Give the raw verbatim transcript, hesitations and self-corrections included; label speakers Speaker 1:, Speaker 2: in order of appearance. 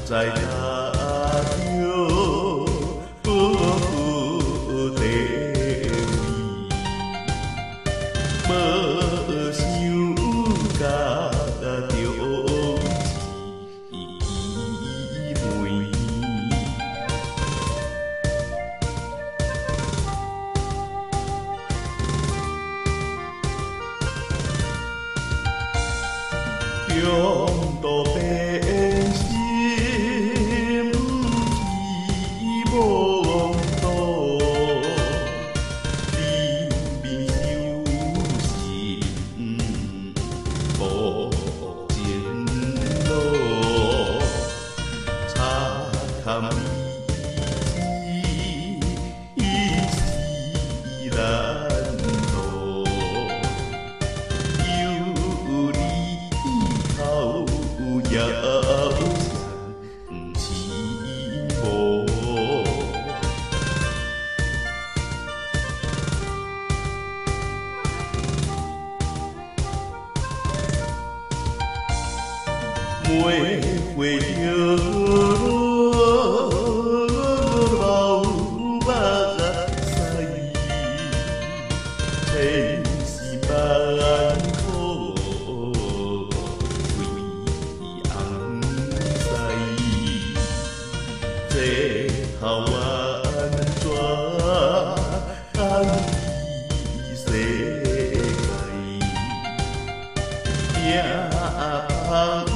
Speaker 1: 在那条地位，无想甲着姊妹。中途变心，去无途，离别伤心，无前路，差堪伊是难渡。有你后也毋是无。每回着老目屎，千是万苦为红西，这后安怎安慰世界？命芳。